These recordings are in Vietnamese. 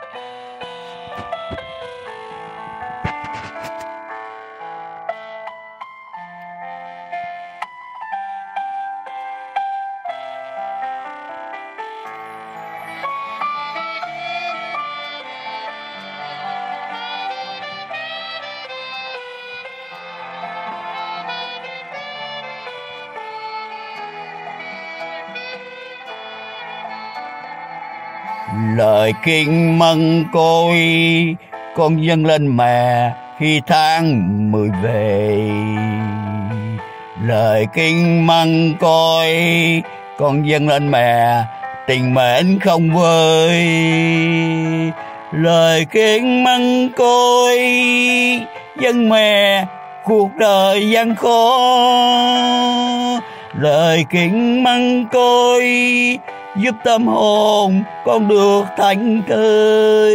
Lời kinh mân côi con dâng lên mẹ khi tháng 10 về. Lời kinh mân côi con dâng lên mẹ tình mến không vơi. Lời kinh mân côi dâng mẹ cuộc đời gian khó. Lời kinh mân côi giúp tâm hồn con được thảnh thơi.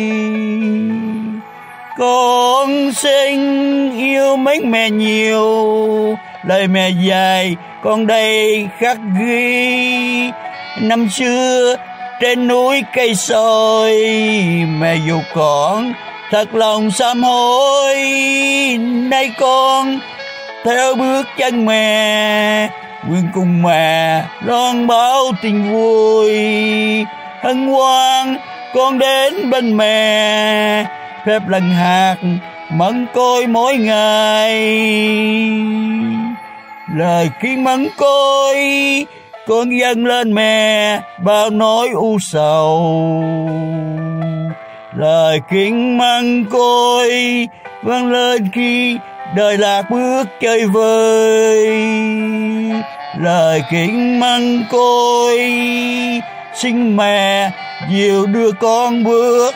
Con xin yêu mến mẹ nhiều, lời mẹ dạy con đây khắc ghi. Năm xưa trên núi cây sồi, mẹ dụ con thật lòng sám hối. Nay con theo bước chân mẹ, nguyện cùng mẹ loan báo tình vui. Hân hoan con đến bên mẹ, phép lần hạt mân côi mỗi ngày. Lời kính mân côi con dâng lên mẹ bao nỗi u sầu. Lời kính mân côi vang lên khi đời lạc bước chơi vơi. Lời kính mân côi xin mẹ dìu đưa con bước.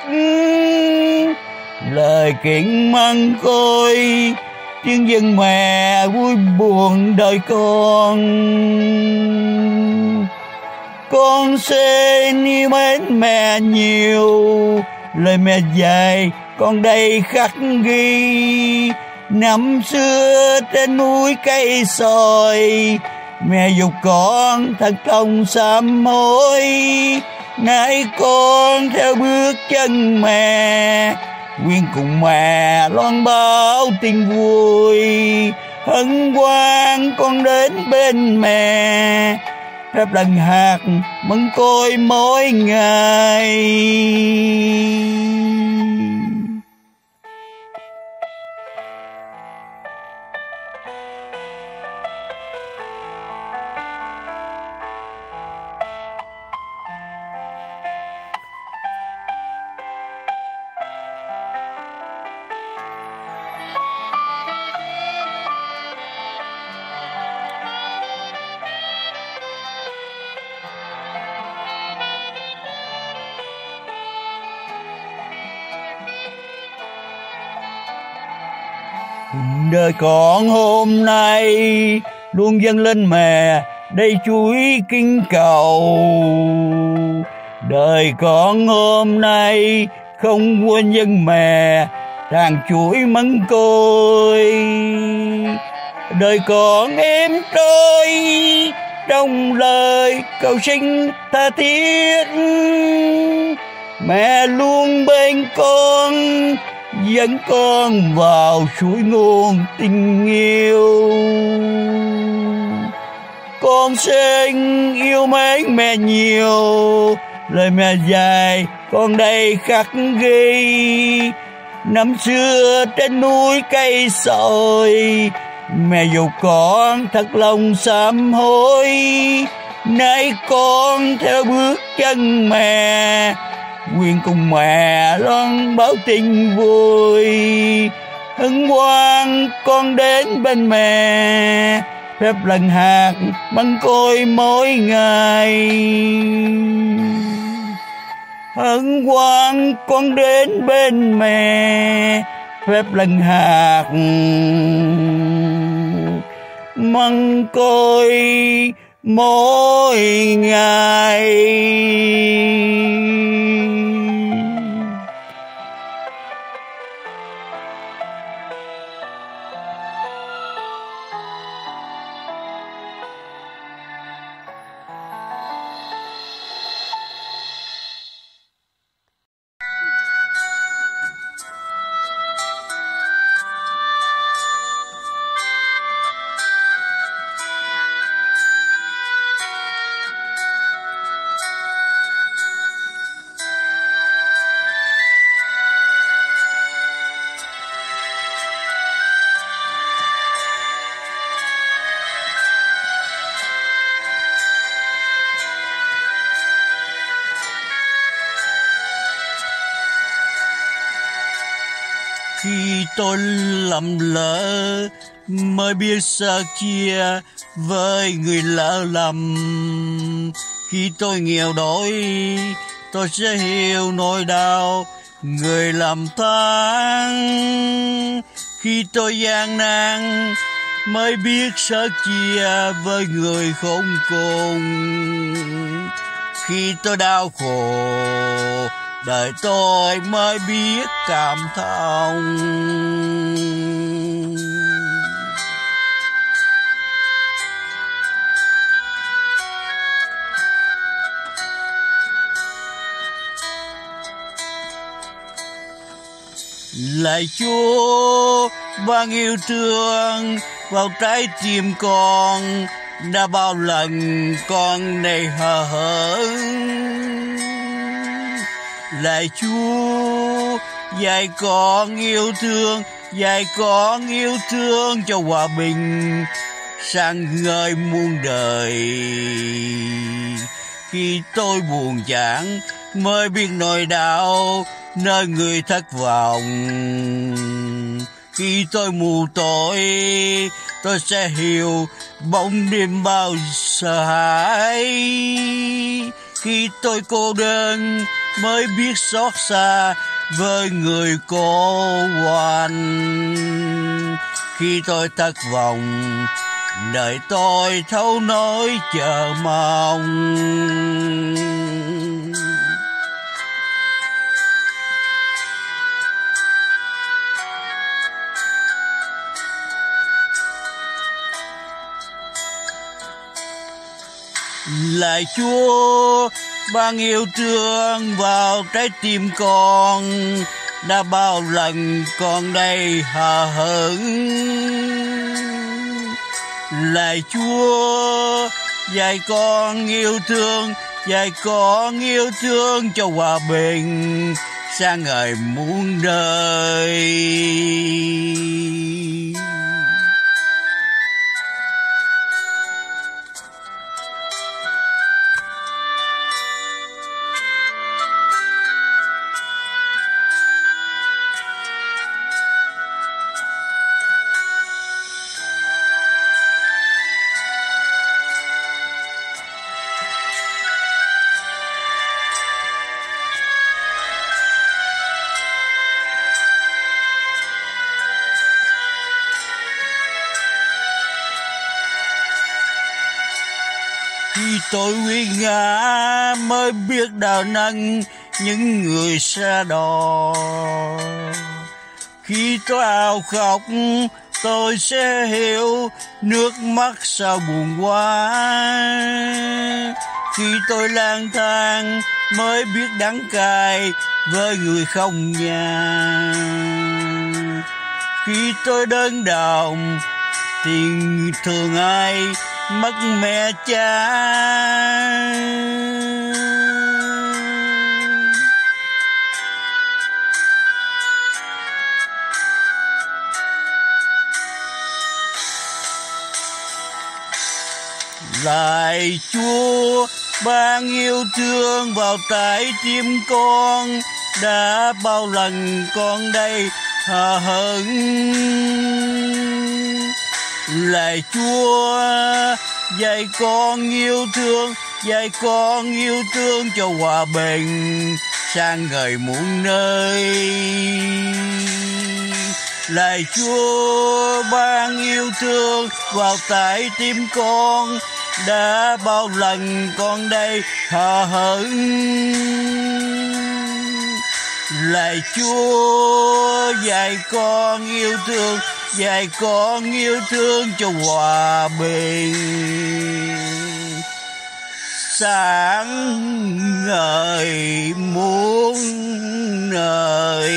Lời kính mân côi tiếng dân mẹ vui buồn đời con. Con xin yêu mến mẹ nhiều, lời mẹ dạy con đây khắc ghi. Năm xưa trên núi cây sồi, mẹ dục con thật lòng sám hối. Nay con theo bước chân mẹ, nguyện cùng mẹ loan báo tình vui. Hân hoan con đến bên mẹ, phép lần hạt mân côi mỗi ngày. Đời con hôm nay luôn dâng lên mẹ đây chuỗi kinh cầu. Đời con hôm nay không quên dân mẹ tràn chuỗi mân côi. Đời con êm trôi trong lời cầu xin tha thiết, mẹ luôn bên con dẫn con vào suối nguồn tình yêu. Con xin yêu mến mẹ nhiều, lời mẹ dạy con đây khắc ghi. Năm xưa trên núi cây sồi, mẹ dụ con thật lòng sám hối. Nay con theo bước chân mẹ, nguyện cùng mẹ loan báo tình vui. Hân hoan con đến bên mẹ, phép lần hạt mân côi mỗi ngày. Hân hoan con đến bên mẹ, phép lần hạt mân côi mỗi ngày. Khi tôi lầm lỡ mới biết sẻ chia với người lỡ lầm. Khi tôi nghèo đói tôi sẽ hiểu nỗi đau người làm than. Khi tôi gian nan mới biết sẻ chia với người khốn cùng. Khi tôi đau khổ đời tôi mới biết cảm thông. Lạy Chúa ban yêu thương vào trái tim con, đã bao lần con này hờ hững. Lạy Chúa dạy con yêu thương, dạy con yêu thương cho hòa bình sáng ngời muôn đời. Khi tôi buồn chán mới biết nỗi đau nơi người thất vọng. Khi tôi mù tối tôi sẽ hiểu bóng đêm bao sợ hãi. Khi tôi cô đơn mới biết xót xa với người cô hoàn. Khi tôi thất vọng đời tôi thấu nỗi chờ mong. Lạy Chúa ban yêu thương vào trái tim con, đã bao lần con đây hờ hững. Lạy Chúa dạy con yêu thương, dạy con yêu thương cho hòa bình sáng ngời muôn đời. Khi tôi uy ngã mới biết đào nâng những người xa đò. Khi tôi ào khóc tôi sẽ hiểu nước mắt sao buồn quá. Khi tôi lang thang mới biết đắng cay với người không nhà. Khi tôi đơn độc tình thương ai mất mẹ cha. Lạy Chúa ban yêu thương vào trái tim con, đã bao lần con đây hờ hững. Lạy Chúa dạy con yêu thương, dạy con yêu thương cho hòa bình sang ngời muôn nơi. Lạy Chúa ban yêu thương vào trái tim con, đã bao lần con đây hờ hững. Lạy Chúa dạy con yêu thương, dạy con yêu thương cho hòa bình sáng ngời muôn nơi.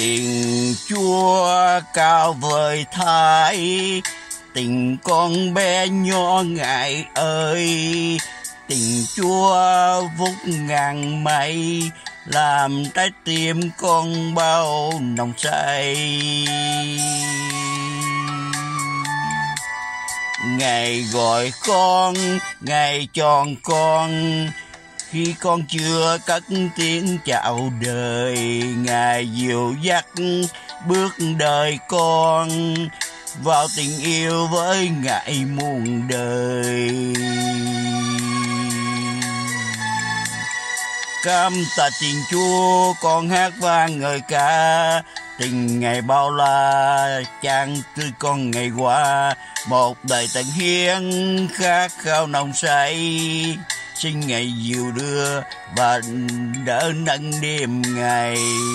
Thiên Chúa cao vời thái, tình con bé nhỏ ngài ơi. Tình Chúa vút ngàn mây, làm trái tim con bao nồng say. Ngài gọi con, Ngài chọn con, khi con chưa cất tiếng chào đời. Ngài dìu dắt bước đời con vào tình yêu với Ngài muôn đời. Cảm tạ Thiên Chúa, con hát vang ngợi ca. Tình Ngài bao la, chan tươi con ngày qua. Một đời tận hiến, khát khao nồng say. Xin Ngài dìu đưa và đỡ nâng đêm ngày.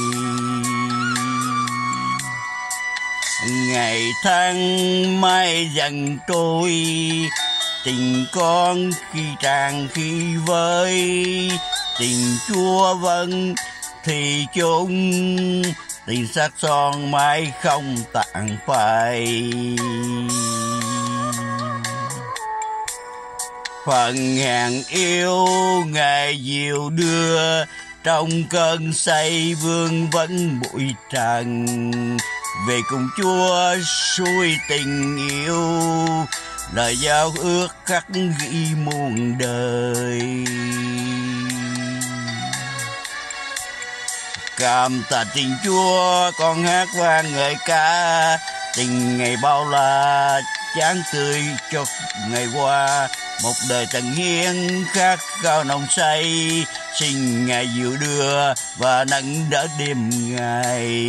Ngày tháng mai dần trôi, tình con khi tràn khi vơi. Tình Chúa vẫn thì chung, tình sắc son mãi không tàn phai. Phần hàng yêu Ngài dìu đưa, trong cơn say vương vấn bụi trần. Về cùng Chúa suối tình yêu, lời giao ước khắc ghi muôn đời. Cảm tạ Thiên Chúa, con hát vang ngợi ca. Tình Ngài bao la, chan tươi cho ngày qua. Một đời tận hiến, khát khao nồng say. Xin Ngài dìu đưa và nâng đỡ đêm ngày.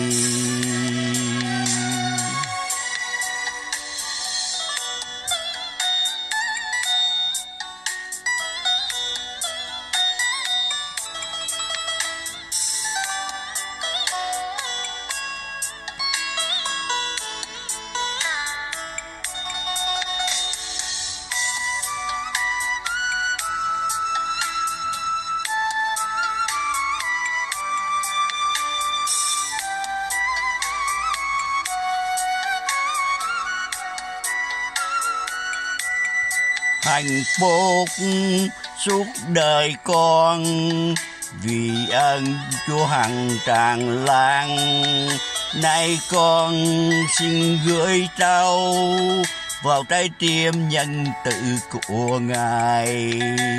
Hạnh phúc suốt đời con, vì ơn Chúa hằng tràn lan. Nay con xin gửi trao vào trái tim nhân từ của Ngài.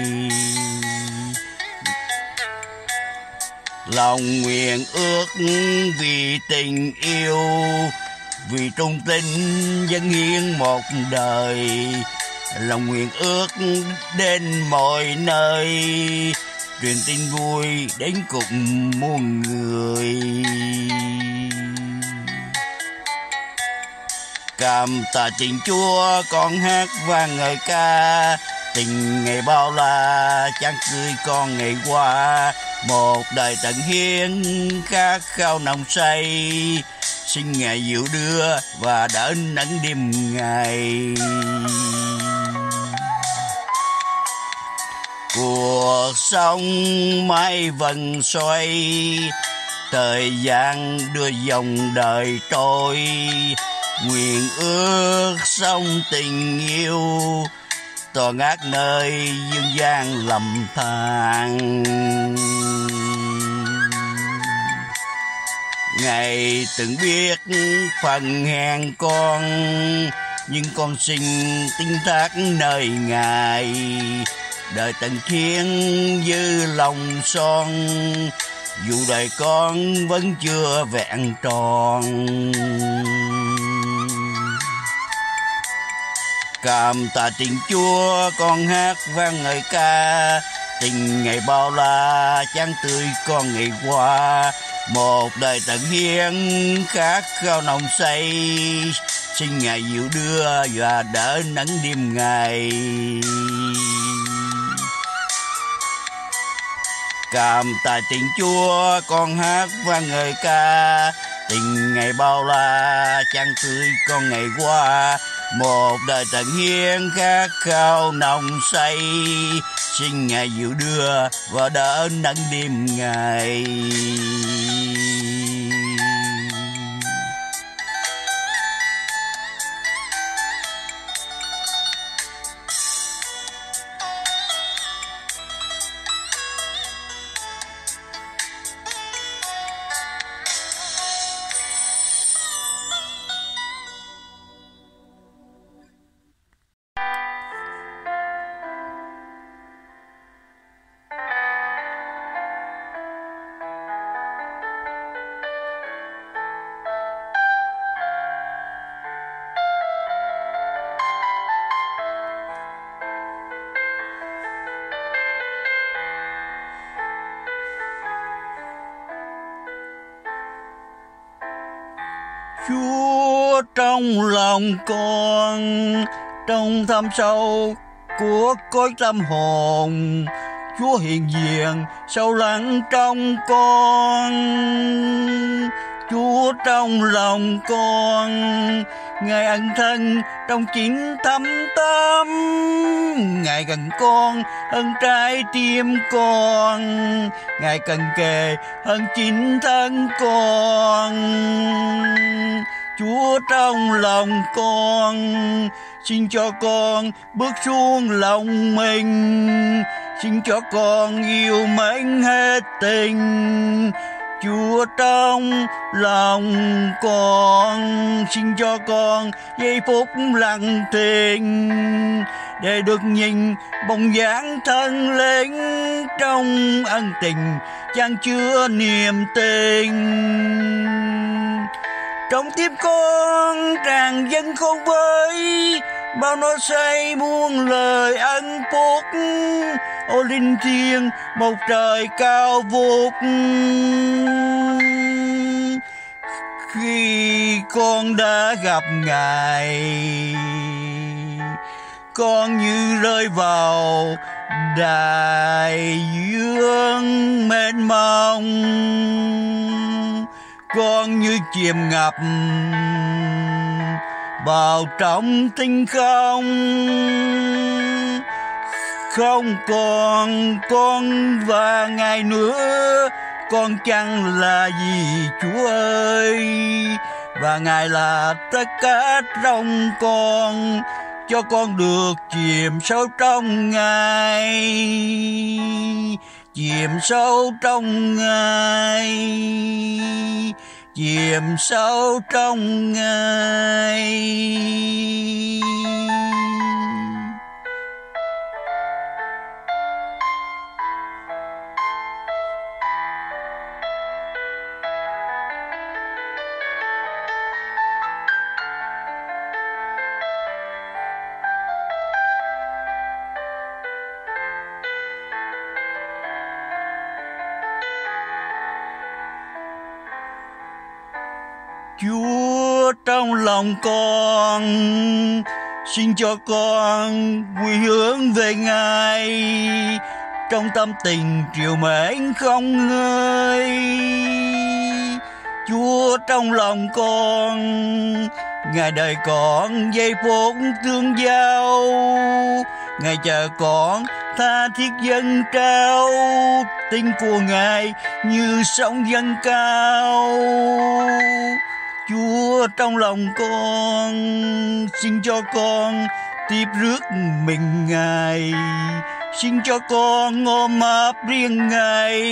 Lòng nguyện ước vì tình yêu, vì trung tín dâng hiến một đời. Lòng nguyện ước đến mọi nơi, truyền tin vui đến cùng muôn người. Cảm tạ Thiên Chúa, con hát vang ngợi ca. Tình Ngài bao la, chan tươi con ngày qua. Một đời tận hiến, khát khao nồng say. Xin Ngài dìu đưa và đỡ nắng đêm ngày. Cuộc sống mãi vần xoay, thời gian đưa dòng đời trôi. Nguyện ước sống tình yêu, tỏa ngát nơi dương gian lầm than. Ngài từng biết phần hèn con, nhưng con xin tín thác nơi Ngài. Đời tận thiên dư lòng son, dù đời con vẫn chưa vẹn tròn. Cảm tạ Thiên Chúa, con hát vang ngợi ca. Tình Ngài bao la, chan tươi con ngày qua. Một đời tận hiến, khát khao nồng say. Xin Ngài dìu đưa và đỡ nắng đêm ngày. Cảm tạ Thiên Chúa, con hát vang ngợi ca. Tình Ngài bao la, chan tươi con ngày qua. Một đời tận hiến, khát khao nồng say. Xin Ngài dìu đưa và đỡ nắng đêm ngày. Chúa trong lòng con, trong thâm sâu của cõi tâm hồn, Chúa hiện diện sâu lắng trong con. Chúa trong lòng con, Ngài ân thân trong chính thâm tâm, Ngài gần con hơn trái tim con, Ngài cần kề hơn chính thân con. Chúa trong lòng con, xin cho con bước xuống lòng mình, xin cho con yêu mến hết tình. Chúa trong lòng con, xin cho con giây phút lặng thinh, để được nhìn bóng dáng thân linh trong ân tình chan chứa niềm tin. Trong tim con tràn dâng khôn với bao nó say muôn lời ân phúc, ô linh thiêng một trời cao vút. Khi con đã gặp Ngài, con như rơi vào đại dương mênh mông, con như chìm ngập vào trong tinh không. Không còn con và Ngài nữa, con chẳng là gì Chúa ơi, và Ngài là tất cả trong con, cho con được chìm sâu trong Ngài, chìm sâu trong Ngài, chìm sâu trong Ngài. Chúa trong lòng con, xin cho con quy hướng về Ngài, trong tâm tình triều mến không ngơi. Chúa trong lòng con, Ngài đợi con giây phút tương giao, Ngài chờ con tha thiết dâng trao, tình của Ngài như sóng dâng cao. Chúa trong lòng con, xin cho con tiếp rước mình Ngài, xin cho con ôm ấp riêng Ngài.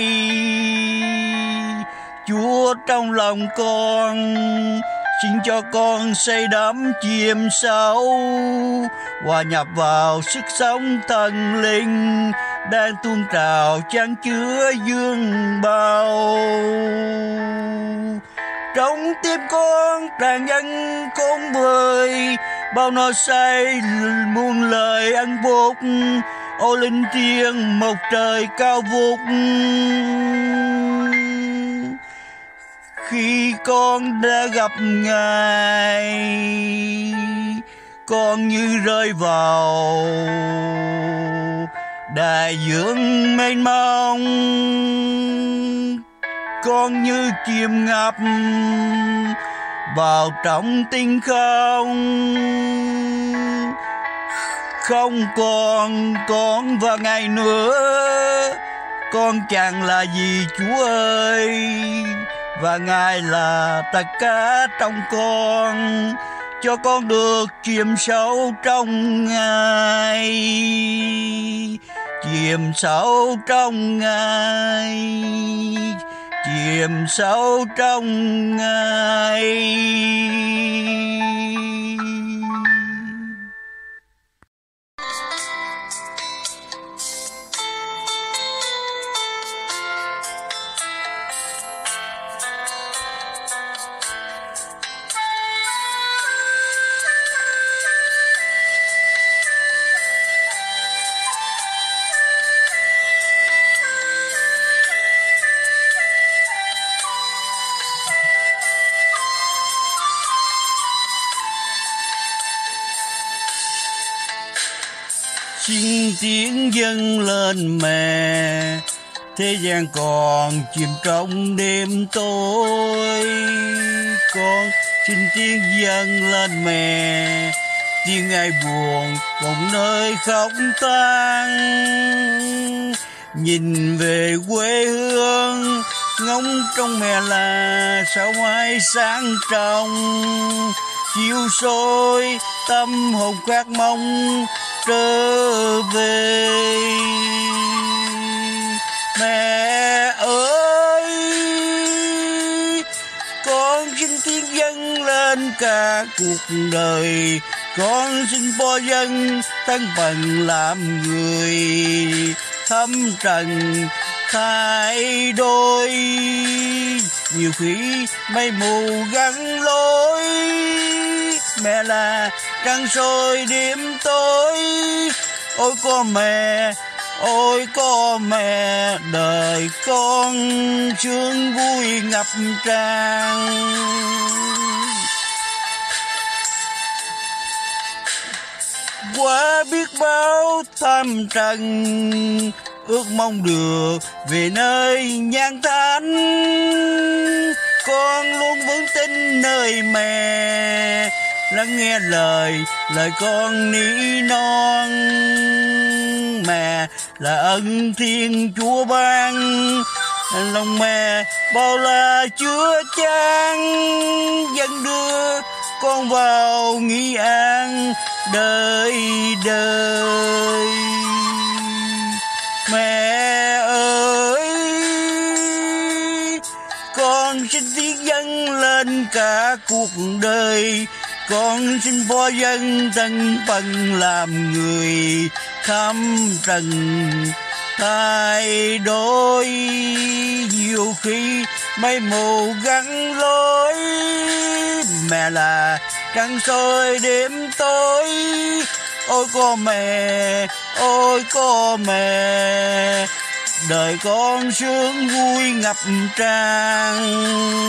Chúa trong lòng con, xin cho con say đắm chìm sâu, hòa nhập vào sức sống thần linh đang tuôn trào chan chứa dương bao. Trong tim con tràn dâng khôn vời bao no say muôn lời ân phúc, ô linh thiêng một trời cao vút. Khi con đã gặp Ngài, con như rơi vào đại dương mênh mông, con như chìm ngập vào trong tinh không. Không còn con và Ngài nữa, con chẳng là gì Chúa ơi, và Ngài là tất cả trong con, cho con được chìm sâu trong Ngài, chìm sâu trong Ngài, chìm sâu trong Ngài. xin tiếng dâng lên mẹ, thế gian còn chìm trong đêm tối. Con xin tiếng dâng lên mẹ, tiếng ai buồn một nơi khóc than. Nhìn về quê hương ngóng trong mẹ là sao mai sáng trong, chiếu soi tâm hồn khát mong trở về. Mẹ ơi, con xin tiếng dâng lên cả cuộc đời, con xin bo dâng thân phận làm người, thâm trần thay đổi. Nhiều khi mây mù gắn lối, mẹ là trăng soi đêm tối. Ôi có mẹ, ôi có mẹ, đời con sướng vui ngập tràn. Qua biết bao thăm trần, ước mong được về nơi nhan thánh. Con luôn vững tin nơi mẹ, lắng nghe lời con nỉ non. Mẹ là ân thiên Chúa ban, lòng mẹ bao la chứa chan, dẫn đưa con vào nghỉ an đời đời. Mẹ ơi, con xin tiếng dâng lên cả cuộc đời, con xin bo dâng thân phận làm người, thăm trần thay đổi. Nhiều khi mây mù gắn lối, mẹ là trăng soi đêm tối. Ôi có mẹ, ôi có mẹ, đời con sướng vui ngập tràn.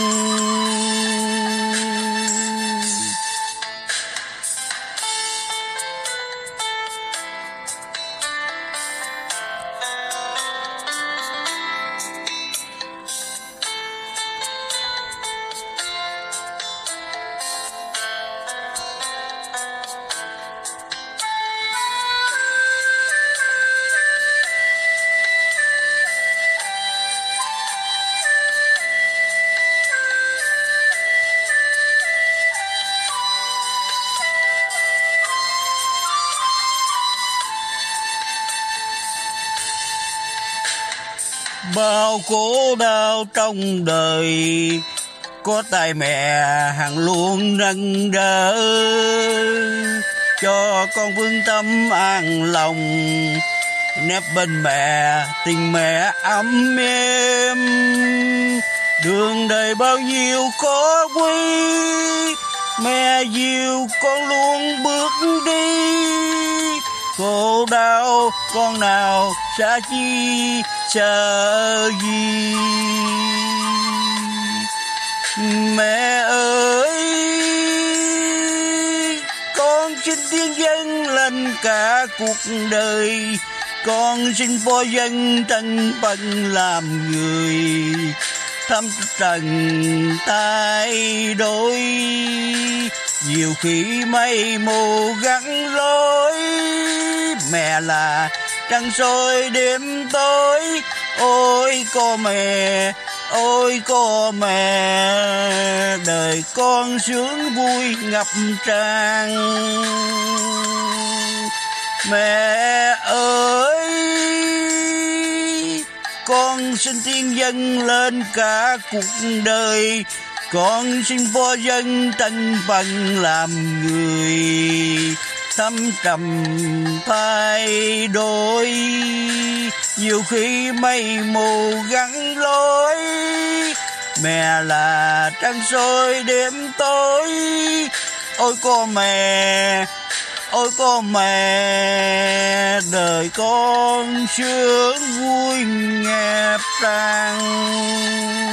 Bao khổ đau trong đời, có tay mẹ hàng luôn nâng đỡ, cho con vững tâm an lòng. Nép bên mẹ tình mẹ ấm êm, đường đời bao nhiêu khó quy, mẹ dìu con luôn bước đi. Khổ đau con nào xa chi sợ gì. Mẹ ơi, con xin tiếng dâng lên cả cuộc đời, con xin bo dâng thân phận làm người, thăm trần thay đổi. Nhiều khi mây mù gắn lối, mẹ là trăng soi đêm tối. Ôi có mẹ, ôi có mẹ, đời con sướng vui ngập tràn. Mẹ ơi, con xin tiếng dâng lên cả cuộc đời, con xin bo dâng thân phận làm người, thâm trầm thay đổi. Nhiều khi mây mù gắn lối, mẹ là trăng soi đêm tối. Ôi có mẹ, ôi có mẹ, đời con sướng vui ngập tràn.